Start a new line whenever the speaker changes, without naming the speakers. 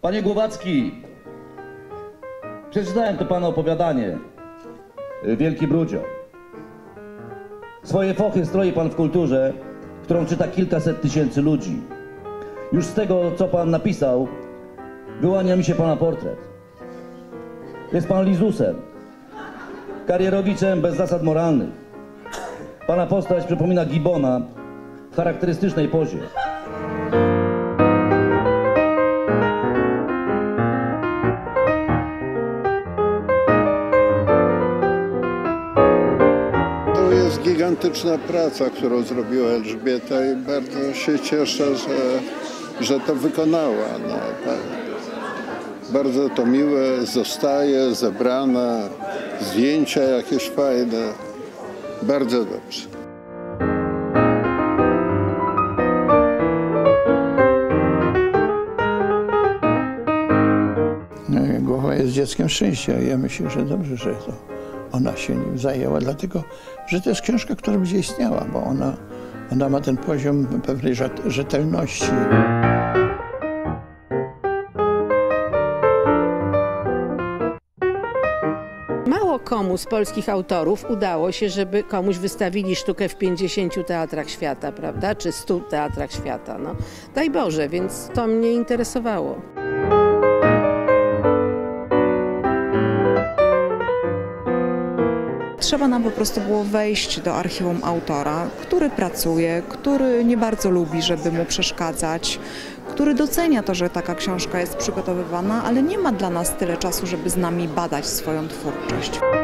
Panie Głowacki, przeczytałem to pana opowiadanie, Wielki Brudzio. Swoje fochy stroi pan w kulturze, którą czyta kilkaset tysięcy ludzi. Już z tego, co pan napisał, wyłania mi się pana portret. Jest pan Lizusem, karierowiczem bez zasad moralnych. Pana postać przypomina Gibbona w charakterystycznej pozie.
To jest gigantyczna praca, którą zrobiła Elżbieta i bardzo się cieszę, że to wykonała. No, bardzo to miłe, zostaje zebrane, zdjęcia jakieś fajne. Bardzo dobrze.
Głowa jest dzieckiem szczęścia. Ja myślę, że dobrze, że to ona się nim zajęła, dlatego że to jest książka, która będzie istniała, bo ona ma ten poziom pewnej rzetelności.
Mało komu z polskich autorów udało się, żeby komuś wystawili sztukę w 50 teatrach świata, prawda? Czy 100 teatrach świata. No, daj Boże, więc to mnie interesowało.
Trzeba nam po prostu było wejść do archiwum autora, który pracuje, który nie bardzo lubi, żeby mu przeszkadzać, który docenia to, że taka książka jest przygotowywana, ale nie ma dla nas tyle czasu, żeby z nami badać swoją twórczość.